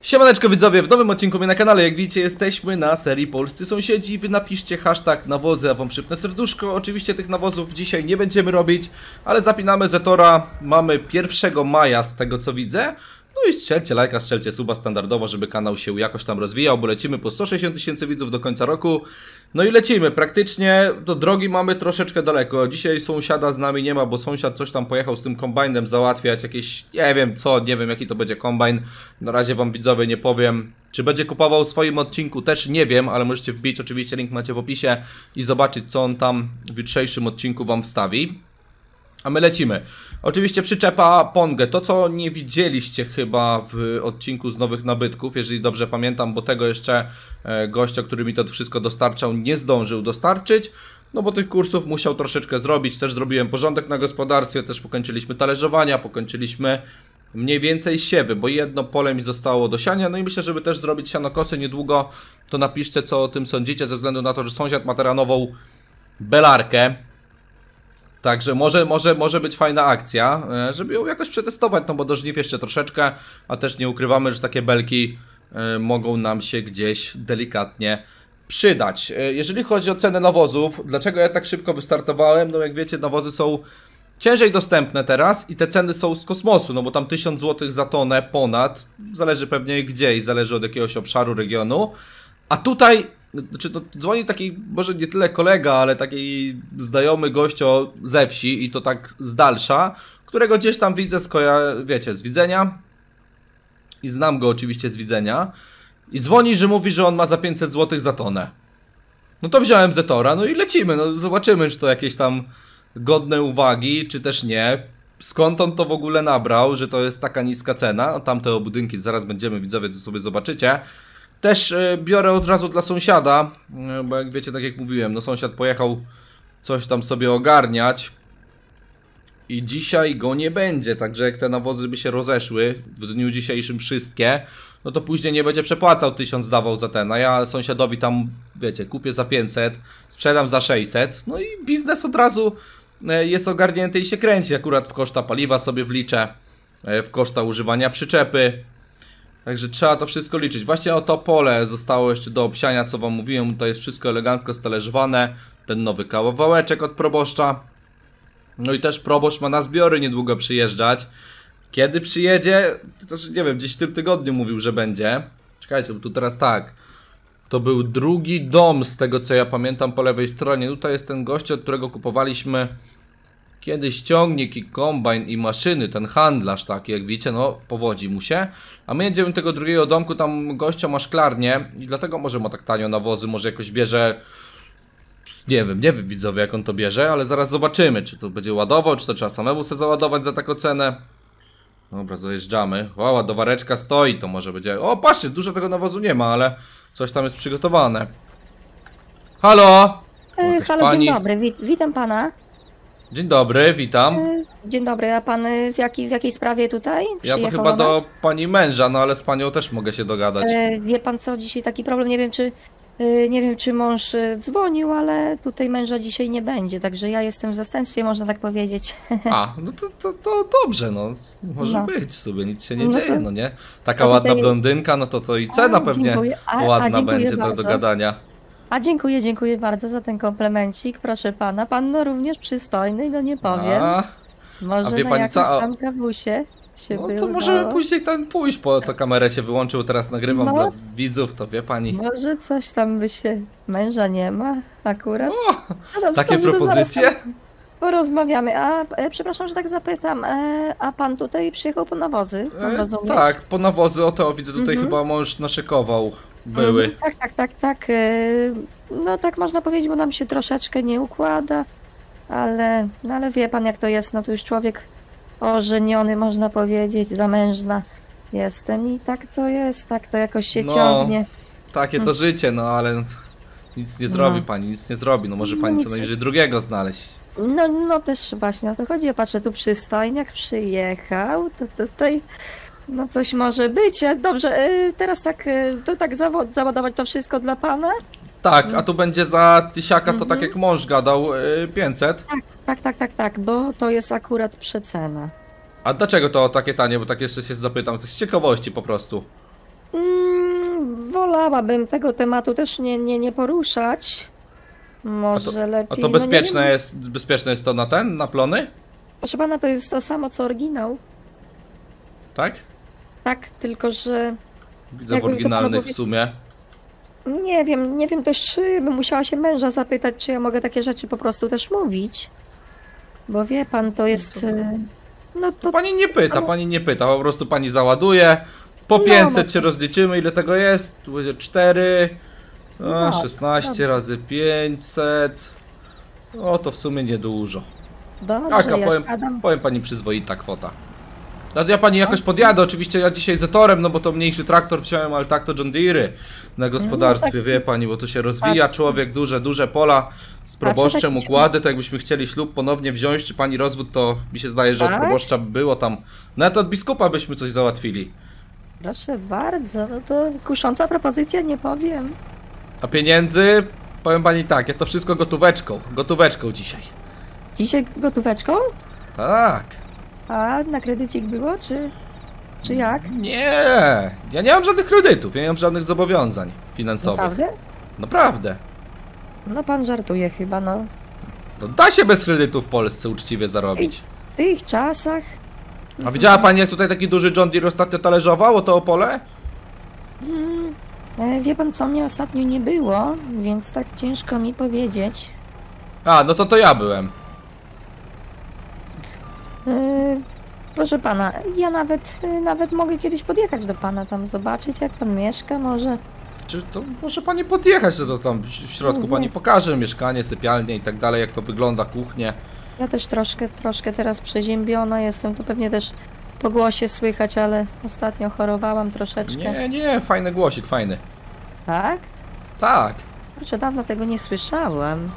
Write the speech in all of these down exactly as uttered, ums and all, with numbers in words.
Siemaneczko widzowie, w nowym odcinku mnie na kanale. Jak widzicie, jesteśmy na serii Polscy Sąsiedzi. Wy napiszcie hashtag nawozy, a wam przypnę serduszko. Oczywiście tych nawozów dzisiaj nie będziemy robić, ale zapinamy Zetora. Mamy pierwszego maja z tego co widzę. No i strzelcie lajka, strzelcie suba standardowo, żeby kanał się jakoś tam rozwijał, bo lecimy po sto sześćdziesiąt tysięcy widzów do końca roku. No i lecimy, praktycznie do drogi mamy troszeczkę daleko. Dzisiaj sąsiada z nami nie ma, bo sąsiad coś tam pojechał z tym kombajnem załatwiać, jakieś, nie wiem co, nie wiem jaki to będzie kombajn. Na razie wam widzowie nie powiem. Czy będzie kupował w swoim odcinku, też nie wiem, ale możecie wbić, oczywiście link macie w opisie i zobaczyć co on tam w jutrzejszym odcinku wam wstawi. A my lecimy. Oczywiście przyczepa Pongę, to co nie widzieliście chyba w odcinku z nowych nabytków, jeżeli dobrze pamiętam, bo tego jeszcze e, gościa, który mi to wszystko dostarczał, nie zdążył dostarczyć. No bo tych kursów musiał troszeczkę zrobić, też zrobiłem porządek na gospodarstwie, też pokończyliśmy talerzowania, pokończyliśmy mniej więcej siewy, bo jedno pole mi zostało do siania, no i myślę, żeby też zrobić sianokosy niedługo, to napiszcie co o tym sądzicie, ze względu na to, że sąsiad ma terenową belarkę. Także może, może, może być fajna akcja, żeby ją jakoś przetestować, no bo do żniw jeszcze troszeczkę, a też nie ukrywamy, że takie belki y, mogą nam się gdzieś delikatnie przydać. Y, jeżeli chodzi o cenę nawozów, dlaczego ja tak szybko wystartowałem? No jak wiecie, nawozy są ciężej dostępne teraz i te ceny są z kosmosu, no bo tam tysiąc złotych za tonę ponad, zależy pewnie gdzie i zależy od jakiegoś obszaru, regionu, a tutaj... Znaczy, no, dzwoni taki, może nie tyle kolega, ale taki znajomy gościo ze wsi i to tak z dalsza, którego gdzieś tam widzę, skoja- wiecie, z widzenia i znam go oczywiście z widzenia i dzwoni, że mówi, że on ma za pięćset złotych za tonę. No to wziąłem Zetora, no i lecimy, no zobaczymy, czy to jakieś tam godne uwagi, czy też nie. Skąd on to w ogóle nabrał, że to jest taka niska cena, tamte budynki zaraz będziemy widzowie, co sobie zobaczycie. Też y, biorę od razu dla sąsiada, y, bo jak wiecie, tak jak mówiłem, no sąsiad pojechał coś tam sobie ogarniać i dzisiaj go nie będzie, także jak te nawozy by się rozeszły w dniu dzisiejszym wszystkie, no to później nie będzie przepłacał, tysiąc dawał za ten, a ja sąsiadowi tam, wiecie, kupię za pięćset, sprzedam za sześćset, no i biznes od razu y, jest ogarnięty i się kręci, akurat w koszta paliwa sobie wliczę, y, w koszta używania przyczepy. Także trzeba to wszystko liczyć. Właśnie o to pole zostało jeszcze do obsiania, co wam mówiłem. To jest wszystko elegancko stależowane. Ten nowy kawałeczek od proboszcza. No i też proboszcz ma na zbiory niedługo przyjeżdżać. Kiedy przyjedzie? To też nie wiem, gdzieś w tym tygodniu mówił, że będzie. Czekajcie, bo tu teraz tak. To był drugi dom z tego co ja pamiętam po lewej stronie. Tutaj jest ten gość, od którego kupowaliśmy kiedyś ciągnik i kombajn i maszyny, ten handlarz taki, jak widzicie, no powodzi mu się. A my jedziemy do tego drugiego domku, tam gościa ma szklarnię i dlatego może ma tak tanio nawozy, może jakoś bierze, nie wiem, nie wiem widzowie jak on to bierze, ale zaraz zobaczymy, czy to będzie ładował, czy to trzeba samemu sobie załadować za taką cenę. Dobra, zajeżdżamy. O, ładowareczka stoi, to może będzie, o patrzcie, dużo tego nawozu nie ma, ale coś tam jest przygotowane. Halo! E, halo, pani... dzień dobry, Wit witam pana. Dzień dobry, witam. Dzień dobry, a pan w, jaki, w jakiej sprawie tutaj Ja to chyba do, do pani męża, no ale z panią też mogę się dogadać. E, wie pan co, dzisiaj taki problem, nie wiem czy e, nie wiem czy mąż e, dzwonił, ale tutaj męża dzisiaj nie będzie, także ja jestem w zastępstwie, można tak powiedzieć. A, no to, to, to dobrze, no może no. być sobie, nic się nie no dzieje, to... no nie? Taka ładna tutaj... blondynka, no to to i cena a, pewnie a, ładna a, będzie do, do gadania. A dziękuję, dziękuję bardzo za ten komplemencik, proszę pana. Pan no również przystojny, no nie powiem. A, może a wie na pani jakąś co? tam kawusie się No by to udało. możemy później tam pójść, bo to kamerę się wyłączył, teraz nagrywam no, dla widzów, to wie pani. Może coś tam by się, męża nie ma akurat. O, no dobrze, takie propozycje? Porozmawiamy, a e, przepraszam, że tak zapytam, e, a pan tutaj przyjechał po nawozy? E, tak, po nawozy, o to widzę tutaj mm-hmm. chyba mąż naszykował. Były. Mm, tak, tak, tak, tak. No tak można powiedzieć, bo nam się troszeczkę nie układa, ale, no ale wie pan jak to jest, no to już człowiek ożeniony, można powiedzieć, zamężna jestem i tak to jest, tak to jakoś się no, ciągnie. Takie to hmm. życie, no ale nic nie zrobi no. pani, nic nie zrobi, no może pani nic. co najwyżej drugiego znaleźć. No, no też właśnie o to chodzi, ja patrzę tu przystojniak przyjechał, to tutaj... No coś może być. Dobrze, teraz tak, to tak zawod, załadować to wszystko dla pana? Tak, a tu będzie za tysiaka, to mm-hmm. tak jak mąż gadał, pięćset? Tak, tak, tak, tak, tak, bo to jest akurat przecena. A dlaczego to takie tanie? Bo tak jeszcze się zapytam, z ciekawości po prostu. Mm, wolałabym tego tematu też nie, nie, nie poruszać. Może A to, lepiej. a to no bezpieczne nie wiem. jest, bezpieczne jest to na ten, na plony? Proszę pana, to jest to samo co oryginał. Tak? Tak, tylko że Widzę w Jakby to oryginalnych panu w powie- sumie. nie wiem, nie wiem też, czy bym musiała się męża zapytać, czy ja mogę takie rzeczy po prostu też mówić. Bo wie pan, to jest. e, No to Pani nie pyta, pani nie pyta, po prostu pani załaduje. Po No, pięćset no się rozliczymy, ile tego jest? Tu będzie cztery. No, A, szesnaście dobrze. razy pięćset. O, to w sumie niedużo. dobrze, Jaka, ja powiem, siadam. powiem pani przyzwoita kwota. No to ja pani jakoś podjadę, oczywiście ja dzisiaj Zetorem, no bo to mniejszy traktor wziąłem, ale tak to John Deere na gospodarstwie, tak. wie pani, bo tu się rozwija Patrzę. człowiek, duże, duże pola z proboszczem tak układy, to jakbyśmy chcieli ślub ponownie wziąć, czy pani rozwód, to mi się zdaje, że od Tak? proboszcza by było tam, nawet od biskupa byśmy coś załatwili. Proszę bardzo, no to kusząca propozycja, nie powiem. A pieniędzy, powiem pani tak, ja to wszystko gotóweczką, gotóweczką dzisiaj. Dzisiaj gotóweczką? Tak. A na kredycik było, czy, czy jak? Nie, ja nie mam żadnych kredytów, ja nie mam żadnych zobowiązań finansowych. Naprawdę? Naprawdę. No pan żartuje chyba, no. No da się bez kredytu w Polsce uczciwie zarobić. W tych czasach. A widziała pani, jak tutaj taki duży John Deere ostatnio talerzował o to Opole? Mm, e, wie pan co, mnie ostatnio nie było, więc tak ciężko mi powiedzieć. A, no to to ja byłem. E, proszę pana, ja nawet, e, nawet mogę kiedyś podjechać do pana tam, zobaczyć jak pan mieszka, może. Czy to może pani podjechać, to tam w środku Mhm. pani pokaże mieszkanie, sypialnie i tak dalej, jak to wygląda, kuchnię. Ja też troszkę, troszkę teraz przeziębiona jestem, to pewnie też po głosie słychać, ale ostatnio chorowałam troszeczkę. Nie, nie, fajny głosik, fajny. Tak? Tak. Kurczę, dawno tego nie słyszałam.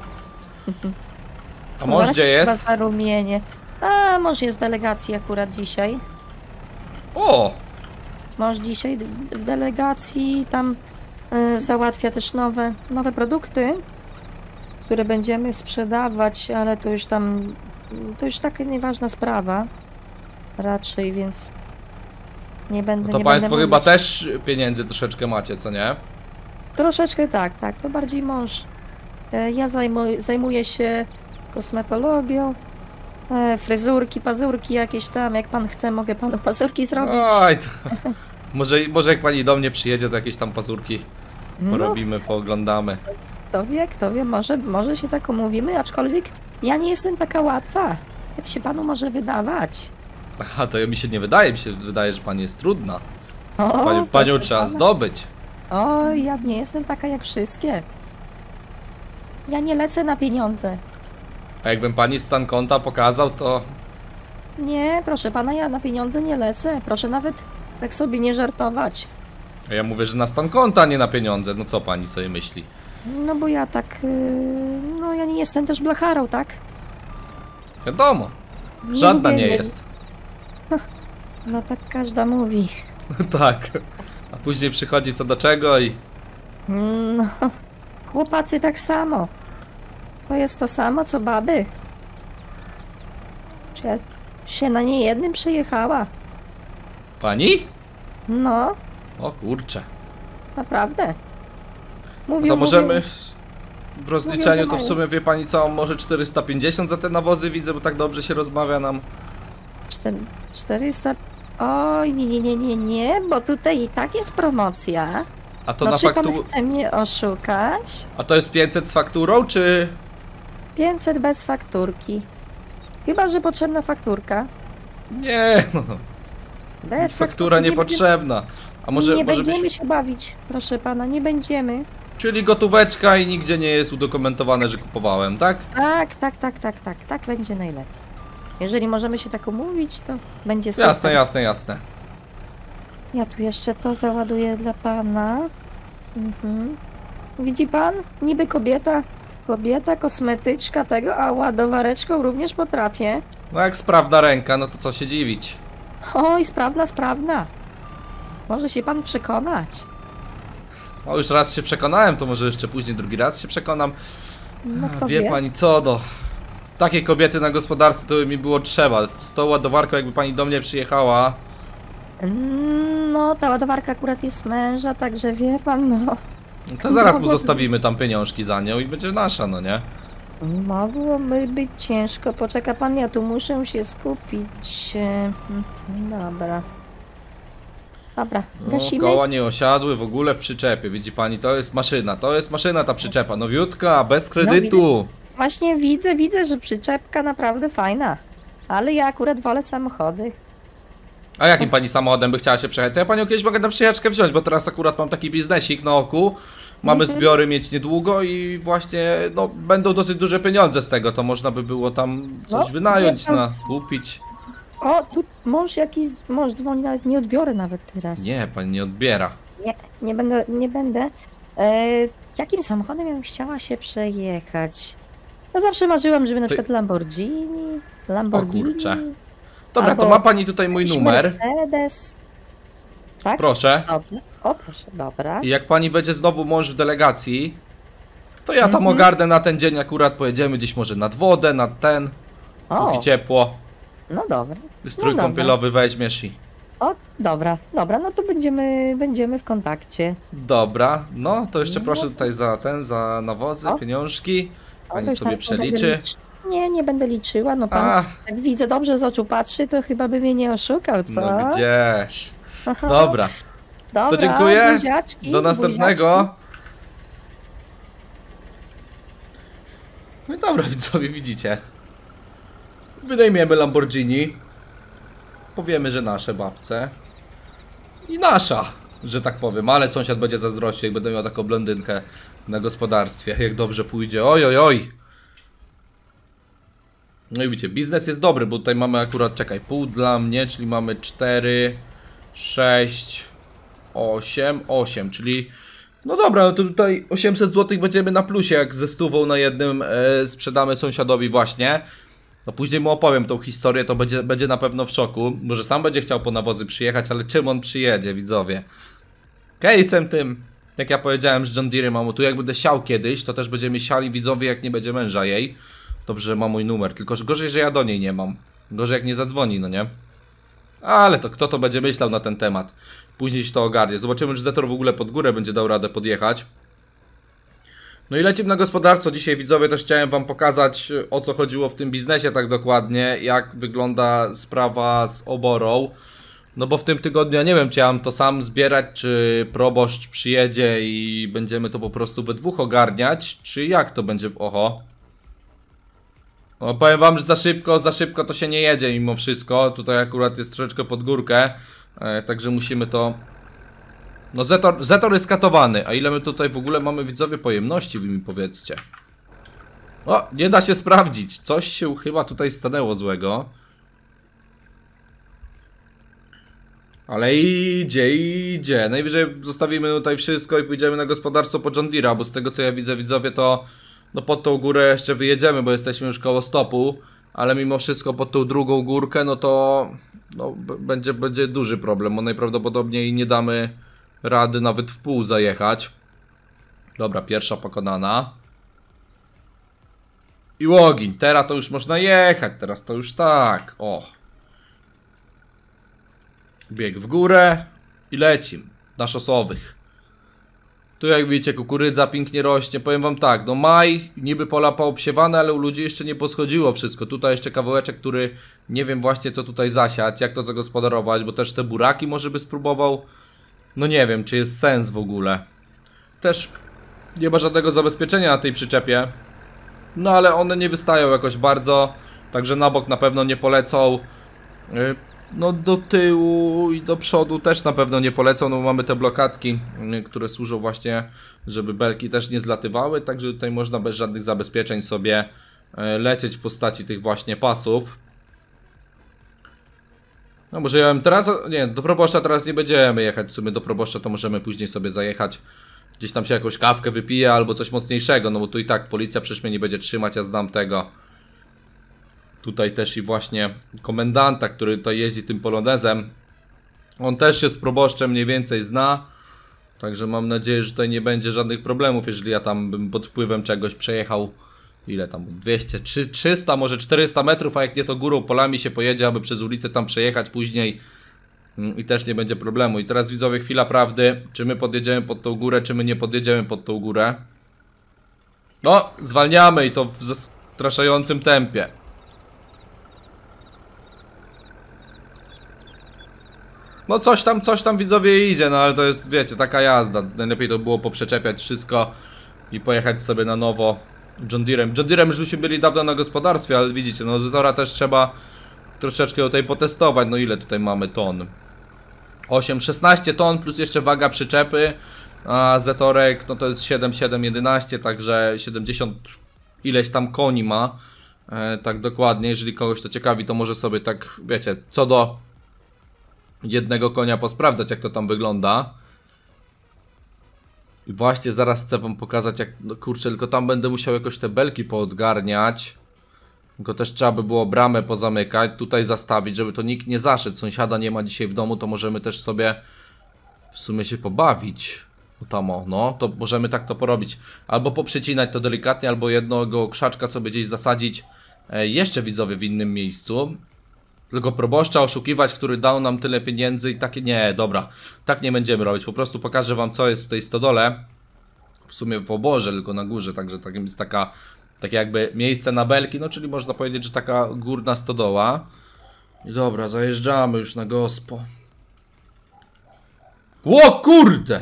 A mąż Zaraz gdzie się jest? chyba zarumienię. A, mąż jest w delegacji akurat dzisiaj. O! Mąż dzisiaj d- w delegacji tam y, załatwia też nowe, nowe produkty, które będziemy sprzedawać, ale to już tam, to już taka nieważna sprawa raczej, więc nie będę, No to nie państwo będę chyba mówić. też pieniędzy troszeczkę macie, co nie? Troszeczkę tak, tak, to bardziej mąż. E, Ja zajmuję, zajmuję się kosmetologią, e, fryzurki, pazurki jakieś tam, jak pan chce, mogę panu pazurki zrobić. Oj, to... może, może jak pani do mnie przyjedzie, to jakieś tam pazurki No, porobimy, pooglądamy. kto wie, kto wie, może, może się tak umówimy, aczkolwiek ja nie jestem taka łatwa, jak się panu może wydawać. Aha, to mi się nie wydaje, mi się wydaje, że pani jest trudna. O, Panią, panią proszę trzeba pana. zdobyć. O, ja nie jestem taka jak wszystkie. Ja nie lecę na pieniądze. A jakbym pani stan konta pokazał, to... Nie, proszę pana, ja na pieniądze nie lecę. Proszę nawet tak sobie nie żartować. A ja mówię, że na stan konta, nie na pieniądze. No co pani sobie myśli? No bo ja tak, yy, no ja nie jestem też blacharą, tak? Wiadomo, Nie żadna lubię nie jej. jest. No tak każda mówi. Tak. A później przychodzi co do czego i... No, chłopacy tak samo. To jest to samo, co baby. Czy ja się na niejednym przejechała? Pani? No, O kurczę. naprawdę. No Mówią, to możemy... mówią, W rozliczeniu to w mają. sumie, wie pani co, może czterysta pięćdziesiąt za te nawozy widzę, bo tak dobrze się rozmawia nam. cztery- czterysta... Oj, nie, nie, nie, nie, nie, bo tutaj i tak jest promocja. A to No na czy pan faktu... chce mnie oszukać? A to jest pięćset z fakturą, czy... pięćset bez fakturki. Chyba, że potrzebna fakturka. Nie, no, no. Bez Faktura fakturki niepotrzebna. A może, nie może będziemy byś... się bawić, proszę pana, nie będziemy. Czyli gotóweczka i nigdzie nie jest udokumentowane, że kupowałem, tak? Tak, tak, tak, tak, tak, tak będzie najlepiej. Jeżeli możemy się tak umówić, to będzie super. Jasne, jasne, jasne. Ja tu jeszcze to załaduję dla pana. Mhm. Widzi pan? Niby kobieta, kobieta, kosmetyczka tego, a ładowareczką również potrafię. No jak sprawna ręka, no to co się dziwić. Oj, sprawna, sprawna. Może się pan przekonać. O, już raz się przekonałem, to może jeszcze później drugi raz się przekonam. No A, kto wie wie? pani co, do takiej kobiety na gospodarstwie to by mi było trzeba. Z tą ładowarką jakby pani do mnie przyjechała. Mm, no, ta ładowarka akurat jest męża, także wie pan, no. To zaraz mu Mogłoby zostawimy tam pieniążki za nią i będzie nasza, no nie? Mogłoby być ciężko. Poczeka pan, ja tu muszę się skupić. E, Dobra. Dobra, No, gasimy. koła nie osiadły w ogóle w przyczepie, widzi pani, to jest maszyna, to jest maszyna ta przyczepa, nowiutka, bez kredytu. Właśnie widzę, widzę, że przyczepka naprawdę fajna. Ale ja akurat wolę samochody. A jakim pani samochodem by chciała się przejechać? To ja panią kiedyś mogę na przyjaczkę wziąć, bo teraz akurat mam taki biznesik na oku. Mamy Mhm. zbiory mieć niedługo i właśnie, no, będą dosyć duże pieniądze z tego, to można by było tam coś No, wynająć, wie pan na co? kupić. O, tu mąż jakiś, mąż dzwoni, nawet nie odbiorę nawet teraz. Nie, pani nie odbiera. Nie, nie będę, nie będę. E, jakim samochodem ja bym chciała się przejechać? No zawsze marzyłam, żeby na Ty- przykład Lamborghini, Lamborghini. kurczę. Dobra, Albo to ma pani tutaj mój jakiś numer. Mercedes. Tak? Proszę. Dobrze. O, proszę, dobra. I jak pani będzie znowu mąż w delegacji, to ja tam Mhm. ogarnę na ten dzień, akurat pojedziemy gdzieś może nad wodę, nad ten, O, póki ciepło. no dobra. Strój dobra. kąpielowy weźmiesz i... O, dobra, dobra, no to będziemy, będziemy w kontakcie. Dobra, no to jeszcze No. proszę tutaj za ten, za nawozy, O. pieniążki. O, Pani to już sobie tak nie będę przeliczy. liczy- Nie, nie będę liczyła, no pan, A, jak widzę dobrze z oczu patrzy, to chyba by mnie nie oszukał, co? no gdzież. Aha. Dobra, Dobra, to dziękuję. buziaczki, Do następnego. buziaczki. No i dobra, widzowie, widzicie. Wynajmiemy Lamborghini. Powiemy, że nasze babce. I nasza, że tak powiem. Ale sąsiad będzie zazdrościł, jak będę miał taką blondynkę na gospodarstwie. Jak dobrze pójdzie. Oj, oj, oj. No i widzicie, biznes jest dobry, bo tutaj mamy akurat, czekaj, pół dla mnie, czyli mamy cztery, sześć, osiem, osiem, czyli no dobra, no to tutaj osiemset złotych będziemy na plusie, jak ze stówą na jednym e, sprzedamy sąsiadowi właśnie. No później mu opowiem tą historię, to będzie, będzie na pewno w szoku. Może sam będzie chciał po nawozy przyjechać, ale czym on przyjedzie, widzowie? Case'em tym, jak ja powiedziałem, z John Deere mamu, tu jak będę siał kiedyś, to też będziemy siali, widzowie, jak nie będzie męża jej. Dobrze, że ma mój numer, tylko że gorzej, że ja do niej nie mam. Gorzej jak nie zadzwoni, no nie? Ale to kto to będzie myślał na ten temat? Później się to ogarnie. Zobaczymy, czy Zetor w ogóle pod górę będzie dał radę podjechać. No i lecimy na gospodarstwo. Dzisiaj, widzowie, też chciałem wam pokazać, o co chodziło w tym biznesie tak dokładnie. Jak wygląda sprawa z oborą. No bo w tym tygodniu ja nie wiem, czy ja mam to sam zbierać, czy proboszcz przyjedzie i będziemy to po prostu we dwóch ogarniać, czy jak to będzie... Oho. No powiem wam, że za szybko, za szybko to się nie jedzie mimo wszystko. Tutaj akurat jest troszeczkę pod górkę, e, także musimy to... No Zetor, Zetor jest skatowany, a ile my tutaj w ogóle mamy, widzowie, pojemności, wy mi powiedzcie. O, nie da się sprawdzić, coś się chyba tutaj stanęło złego. Ale idzie, idzie. Najwyżej zostawimy tutaj wszystko i pójdziemy na gospodarstwo po John Deere'a, bo z tego co ja widzę, widzowie, to no pod tą górę jeszcze wyjedziemy, bo jesteśmy już koło stopu, ale mimo wszystko pod tą drugą górkę, no to no, będzie, będzie duży problem, bo najprawdopodobniej nie damy rady nawet w pół zajechać. Dobra, pierwsza pokonana. I łogiń, teraz to już można jechać, teraz to już tak, o. Bieg w górę i lecim na szosowych. Tu jak widzicie, kukurydza pięknie rośnie. Powiem wam tak, no maj, niby pola poobsiewane, ale u ludzi jeszcze nie poschodziło wszystko. Tutaj jeszcze kawałeczek, który nie wiem właśnie co tutaj zasiać, jak to zagospodarować, bo też te buraki może by spróbował. No nie wiem, czy jest sens w ogóle. Też nie ma żadnego zabezpieczenia na tej przyczepie. No ale one nie wystają jakoś bardzo, także na bok na pewno nie polecą. Yy, No do tyłu i do przodu też na pewno nie polecą, no bo mamy te blokadki, które służą właśnie, żeby belki też nie zlatywały, także tutaj można bez żadnych zabezpieczeń sobie lecieć w postaci tych właśnie pasów. No może ja bym teraz, nie, do proboszcza teraz nie będziemy jechać, w sumie do proboszcza to możemy później sobie zajechać, gdzieś tam się jakąś kawkę wypije albo coś mocniejszego, no bo tu i tak policja przecież mnie nie będzie trzymać, ja znam tego. Tutaj też i właśnie komendanta, który tutaj jeździ tym polonezem. On też się z proboszczem mniej więcej zna. Także mam nadzieję, że tutaj nie będzie żadnych problemów, jeżeli ja tam bym pod wpływem czegoś przejechał. Ile tam? dwieście, trzysta, może czterysta metrów, a jak nie to górą polami się pojedzie, aby przez ulicę tam przejechać później. I też nie będzie problemu. I teraz widzowie, chwila prawdy. Czy my podjedziemy pod tą górę, czy my nie podjedziemy pod tą górę? No, zwalniamy i to w zastraszającym tempie. No coś tam, coś tam widzowie idzie, no ale to jest, wiecie, taka jazda. Najlepiej to było poprzeczepiać wszystko i pojechać sobie na nowo John Deerem. John Deerem już byśmy byli dawno na gospodarstwie, ale widzicie, no Zetora też trzeba troszeczkę tutaj potestować. No ile tutaj mamy ton? osiem, szesnaście ton plus jeszcze waga przyczepy. A Zetorek, no to jest siedem, siedem, jedenaście, także siedemdziesiąt ileś tam koni ma. E, tak dokładnie, jeżeli kogoś to ciekawi, to może sobie tak, wiecie, co do jednego konia posprawdzać, jak to tam wygląda. I właśnie zaraz chcę wam pokazać, jak, no kurczę, tylko tam będę musiał jakoś te belki poodgarniać. Tylko też trzeba by było bramę pozamykać, tutaj zastawić, żeby to nikt nie zaszedł. Sąsiada nie ma dzisiaj w domu, to możemy też sobie w sumie się pobawić. No tam o, no, to możemy tak to porobić. Albo poprzecinać to delikatnie, albo jednego krzaczka sobie gdzieś zasadzić e, jeszcze widzowie w innym miejscu. Tylko proboszcza oszukiwać, który dał nam tyle pieniędzy i takie, nie, dobra, tak nie będziemy robić. Po prostu pokażę wam, co jest w tej stodole. W sumie w oborze, tylko na górze, także takim jest taka, takie jakby miejsce na belki, no czyli można powiedzieć, że taka górna stodoła. I dobra, zajeżdżamy już na gospo. Ło kurde!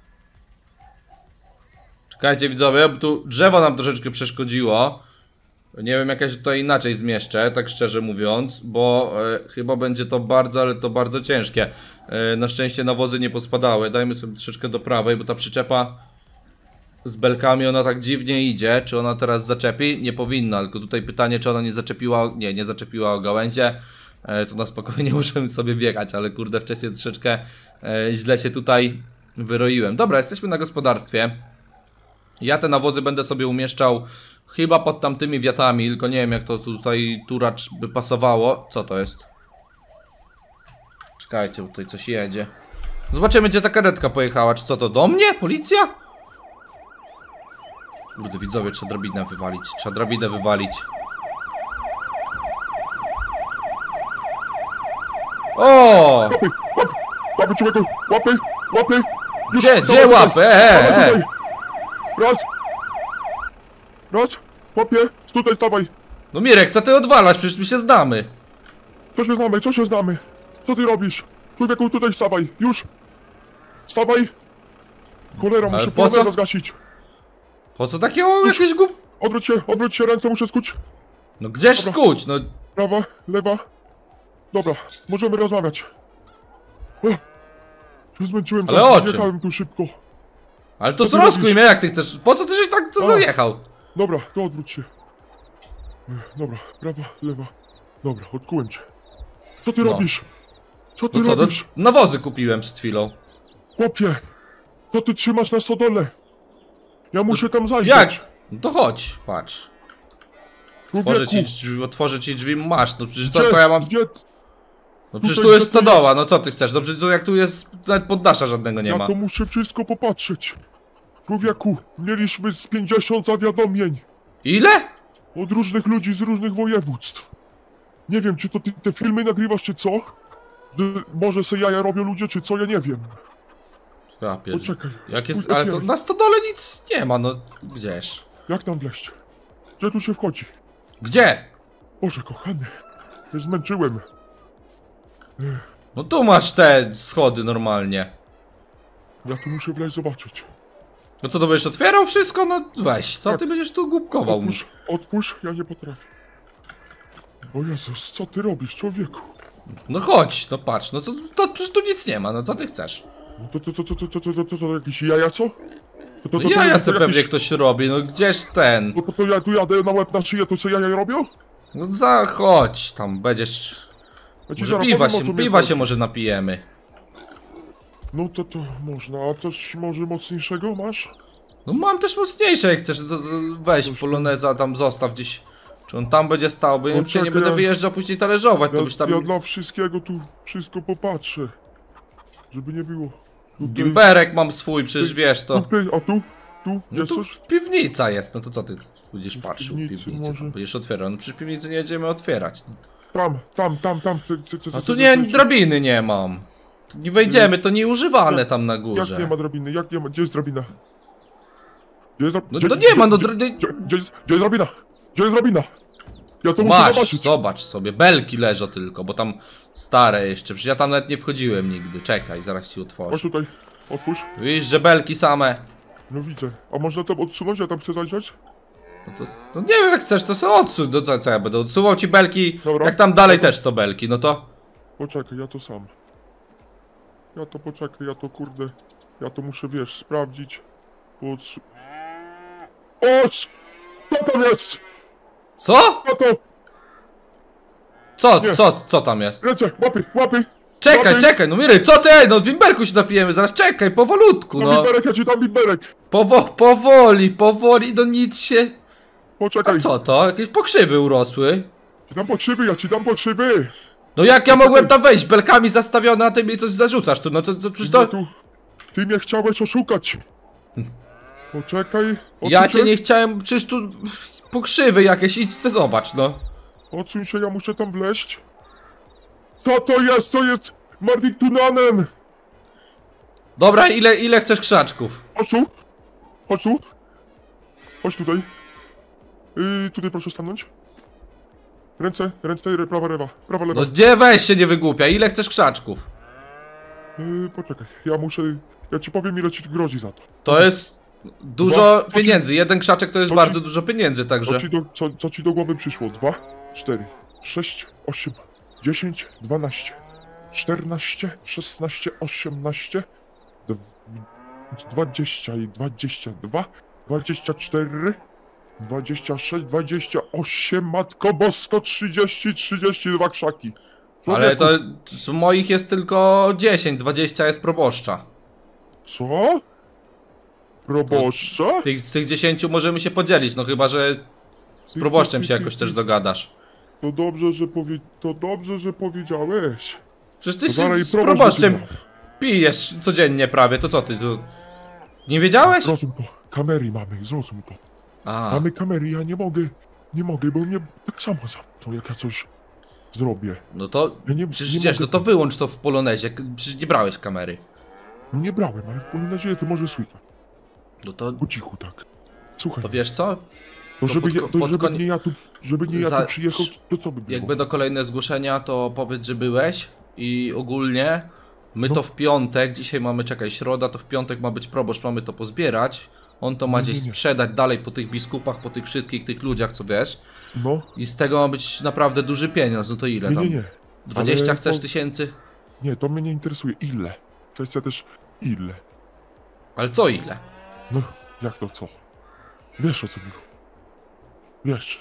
Czekajcie widzowie, bo tu drzewo nam troszeczkę przeszkodziło. Nie wiem, jak ja się tutaj inaczej zmieszczę, tak szczerze mówiąc, bo e, chyba będzie to bardzo, ale to bardzo ciężkie. E, na szczęście nawozy nie pospadały. Dajmy sobie troszeczkę do prawej, bo ta przyczepa z belkami, ona tak dziwnie idzie. Czy ona teraz zaczepi? Nie powinna, tylko tutaj pytanie, czy ona nie zaczepiła, nie, nie zaczepiła o gałęzie. E, to na spokojnie możemy sobie biegać, ale kurde, wcześniej troszeczkę e, źle się tutaj wyroiłem. Dobra, jesteśmy na gospodarstwie. Ja te nawozy będę sobie umieszczał chyba pod tamtymi wiatami, tylko nie wiem, jak to tutaj turacz by pasowało. Co to jest? Czekajcie, tutaj coś jedzie. Zobaczymy, gdzie ta karetka pojechała. Czy co to, do mnie? Policja? Kurde, widzowie, trzeba drabinę wywalić. Trzeba drabinę wywalić. O! Łapy, łapy, łapy, człowieku, łapy, łapy. Już, Gdzie, dawaj, gdzie łapy? E, dawaj, e, tutaj. Raz. Raz, łapie, tutaj stawaj. No Mirek, co ty odwalasz? Przecież my się znamy. Co się znamy, co się znamy? Co ty robisz? Człowieku, tutaj stawaj, już. Stawaj. Cholera, Ale muszę po co? poloneza zgasić. Po co takiego jakieś głup... Odwróć się, odwróć się, ręce muszę skuć. No gdzież Dobra. skuć? No Prawa, lewa. Dobra, możemy rozmawiać. O, się zmęczyłem, Ale za- o czym? jechałem tu szybko. ale to Co ty zrozkuj robisz? mnie, jak ty chcesz. Po co ty żeś tak co O. zajechał? Dobra, to odwróć się. Ech, Dobra, prawa, lewa. Dobra, odkułem cię. Co ty No. robisz? Co ty No co, no, robisz? nawozy kupiłem przed chwilą. Chłopie, co ty trzymasz na stodole? Ja muszę tam zajrzeć. Jak? No to chodź, patrz. Człowieku, Otworzę ci drzwi, otworzę ci drzwi, masz. No przecież co, gdzie, co ja mam... Gdzie? No przecież tutaj, tu jest gdzie to stodoła, jest? no co ty chcesz? No przecież to jak tu jest, nawet poddasza żadnego nie Ja ma. to muszę wszystko popatrzeć. Człowieku, mieliśmy z pięćdziesiąt zawiadomień Ile? od różnych ludzi z różnych województw. Nie wiem, czy to ty te filmy nagrywasz, czy co? Że może se jaja robią ludzie, czy co? Ja nie wiem. Ja pierd... Poczekaj. Jak jest, Pójdź, ale to otwieraj. na stodole nic nie ma, no gdzież? Jak tam wleść? Gdzie tu się wchodzi? Gdzie? Boże kochany, się zmęczyłem. No tu masz te schody normalnie. Ja tu muszę wleźć zobaczyć. No co, to będziesz otwierał wszystko? No weź, co Tak. ty będziesz tu głupkował? Otwórz, otwórz, ja nie potrafię. O Jezus, co ty robisz, człowieku? No chodź, no patrz, no co, to przecież tu nic nie ma, no co ty chcesz? No to, to, to, to, to, to, to, to, to, to jakieś jaja, co? To, to, No to, to, jaja to, se to pewnie jakieś- ktoś robi, no gdzież ten? No to, to ja tu jadę na łeb na szyję, to co jaja robią? No zachodź, tam będziesz... Ja ci Może zaraz piwa powiem, o się, co mnie piwa chodzi. się może napijemy. No to to można, a coś może mocniejszego masz? No mam też mocniejsze, jak chcesz, to, to weź Proszę. poloneza tam zostaw gdzieś. Czy on tam będzie stał, bo ja No przecież nie czekaj, będę ja- wyjeżdżał później talerzować, to Ja, byś tam... ja dla wszystkiego tu wszystko popatrzę. Żeby nie było. Tutaj, Gimberek mam swój, przecież wiesz to. tutaj, a tu? Tu No jest tu coś? piwnica jest, no to co ty będziesz patrzył w piwnicy piwnicy, może. tam będziesz otwierał, no przecież piwnicy nie będziemy otwierać. No. Tam, tam, tam, tam. Ty, ty, ty, A ty, tu ty, nie, ty, ty. drabiny nie mam. Nie wejdziemy, to nieużywane tam na Jak górze. nie ma drabiny? Jak nie ma? Gdzie jest drabina? Gdzie jest drabina? No gdzie, to gdzie, nie ma, no gdzie, dr- gdzie, gdzie, jest, gdzie jest drabina? Gdzie jest drabina? Ja to muszę Masz, zobaczyć. zobacz sobie, belki leżą tylko, bo tam stare jeszcze, przecież ja tam nawet nie wchodziłem nigdy. Czekaj, zaraz ci Chodź otworzę. tutaj, otwórz. Widzisz, że belki same. No widzę. A można to odsunąć? Ja tam chcę zajrzeć? No to, no nie wiem jak chcesz, to sobie odsuń, no co, co ja będę odsuwał ci belki, Dobra. jak tam dalej też są belki, no to... Poczekaj, ja to sam. Ja to poczekaj, ja to kurde... Ja to muszę, wiesz, sprawdzić. Odsu... O! Co tam jest? Co? Co to? Co, Nie. co, co tam jest? Ręce, łapy, łapy! Czekaj, łapy. czekaj, no Miry, co ty? No bimberku się napijemy, zaraz czekaj, powolutku, No no. bimberek, ja ci dam bimberek! Powo powoli, powoli, no nic się... Poczekaj. A co to? Jakieś pokrzywy urosły? Ci dam pokrzywy, ja ci dam pokrzywy! No jak ja mogłem tam wejść, belkami zastawione, a ty mi coś zarzucasz tu, no to, to przecież Ty, to... tu, ty mnie chciałeś oszukać! Poczekaj. Ja odsuń cię się. nie chciałem, przecież tu... Pokrzywy jakieś, idź se zobacz, no. Odsuń się, ja muszę tam wleźć. Co to jest? To jest Mardik Tunanen! Dobra, ile, ile chcesz krzaczków? Chodź tu! Chodź tu! Chodź tutaj. Yy, tutaj proszę stanąć. Ręce, ręce, prawa, lewa. Prawa, lewa. No gdzie weź się nie wygłupia, ile chcesz krzaczków? Yy, poczekaj, ja muszę... Ja ci powiem, ile ci grozi za to. To jest dużo Dwa, co ci- pieniędzy, jeden krzaczek to jest co ci- bardzo dużo pieniędzy, Co także... ci, do, co, co ci do głowy przyszło? Dwa, cztery, sześć, osiem, dziesięć, dwanaście, czternaście, szesnaście, osiemnaście, dw- dwadzieścia i dwadzieścia dwa, dwadzieścia cztery, dwadzieścia sześć, dwadzieścia osiem, matko bosko, trzydzieści, trzydzieści dwa krzaki. Ale to Człowieku, z moich jest tylko dziesięć, dwadzieścia jest proboszcza. Co? Proboszcza? Z tych, z tych dziesięciu możemy się podzielić, no chyba, że z proboszczem się jakoś też dogadasz. To dobrze, że powie... To dobrze, że powiedziałeś. Przecież ty To zaraz się i z proboszcz proboszczem wypina. pijesz codziennie prawie, to co ty tu... Nie wiedziałeś? Zrozum to. Kamery mamy, zrozum to. A, Mamy kamery, ja nie mogę, nie mogę, bo mnie tak samo zamkną, jak ja coś zrobię. no to... Ja nie, Przecież nie wiesz, mogę, no to wyłącz to w Polonezie, przecież nie brałeś kamery. Nie brałem, ale w Polinezie to może słychać. No to... Po cichu tak. Słuchaj, To wiesz co? to to żeby, pod nie, ko- to pod żeby koń- nie ja tu, żeby nie ja Za- tu przyjechał, to co by było? Jak będą kolejne zgłoszenia, to powiedz, że byłeś i ogólnie my No. to w piątek, dzisiaj mamy, czekaj, środa, to w piątek ma być proboszcz, mamy to pozbierać. On to ma Nie, gdzieś nie, nie. sprzedać dalej po tych biskupach, po tych wszystkich tych ludziach, co wiesz. No, I z tego ma być naprawdę duży pieniądz, no to ile nie, tam? nie, nie. dwadzieścia Ale chcesz to- tysięcy? Nie, to mnie nie interesuje. Ile? Kwestia też ile. Ale co ile? No, jak to co? Wiesz o co mi chodzi. Wiesz.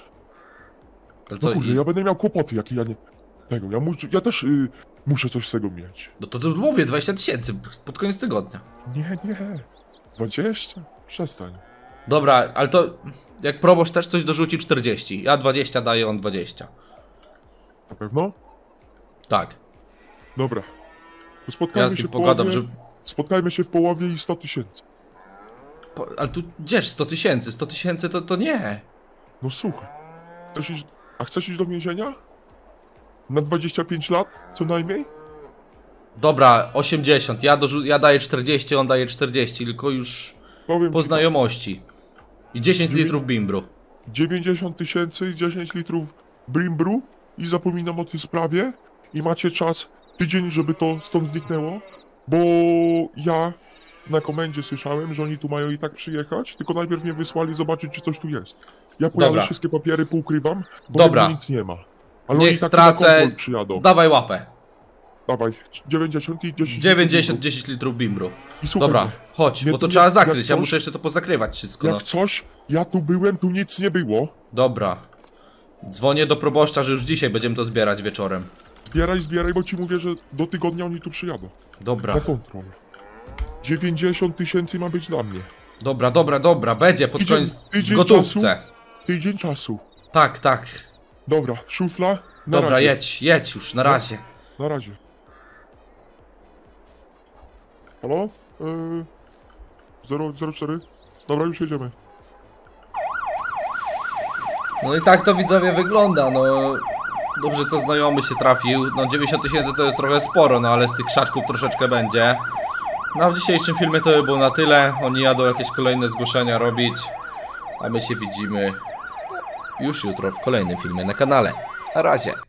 Ale co No kurde, i... ja będę miał kłopoty, jak ja nie... Tego, ja, muszę, ja też y, muszę coś z tego mieć. No to, to mówię, dwadzieścia tysięcy pod koniec tygodnia. Nie, nie. dwadzieścia? Przestań. Dobra, ale to jak proboszcz też coś dorzuci czterdzieści. Ja dwadzieścia daję, on dwadzieścia. Na pewno? Tak. Dobra. To Ja spotkajmy z się nim w pogadam, połowie. że... Spotkajmy się w połowie i sto tysięcy. Po, ale tu gdzież sto tysięcy? sto tysięcy to, to nie. No słuchaj. Chcesz iść... A chcesz iść do więzienia? Na dwadzieścia pięć lat? Co najmniej? Dobra, osiemdziesiąt. Ja, dorzu- ja daję czterdzieści, on daje czterdzieści, tylko już Powiem po ci znajomości. I dziesięć Dziewię- litrów bimbru. tak, dziewięćdziesiąt tysięcy, dziesięć litrów brimbru i zapominam o tej sprawie i macie czas tydzień, żeby to stąd zniknęło, bo ja na komendzie słyszałem, że oni tu mają i tak przyjechać, tylko najpierw mnie wysłali zobaczyć, czy coś tu jest. Ja pojadę, Dobra. wszystkie papiery poukrywam, bo Dobra. jakby nic nie ma. Ale Niech oni tak stracę- na kontrol przyjadą. Dawaj łapę. Dawaj, dziewięćdziesiąt i dziesięć. dziewięćdziesiąt, dziesięć litrów bimbru. I słuchaj, Dobra, mnie, chodź, mnie bo to tu trzeba nie- zakryć. jak Ja coś- muszę jeszcze to pozakrywać wszystko. No. jak coś, ja tu byłem, tu nic nie było. Dobra. Dzwonię do proboszcza, że już dzisiaj będziemy to zbierać wieczorem. Zbieraj, zbieraj, bo ci mówię, że do tygodnia oni tu przyjadą. Dobra, Na kontrolę. dziewięćdziesiąt tysięcy ma być dla mnie. dobra, dobra, dobra. Będzie pod Tydzień- koniec w tydzień gotówce. Tydzień czasu. Tak, tak. Dobra, szufla. Na Dobra, razie. jedź, jedź już, na razie. Na razie. Halo? Yy, zero, zero cztery? Dobra, już jedziemy. No i tak to widzowie wygląda, no. Dobrze, to znajomy się trafił. No dziewięćdziesiąt tysięcy to jest trochę sporo, no ale z tych krzaczków troszeczkę będzie. No a w dzisiejszym filmie to by było na tyle. Oni jadą jakieś kolejne zgłoszenia robić. A my się widzimy już jutro w kolejnym filmie na kanale. Na razie.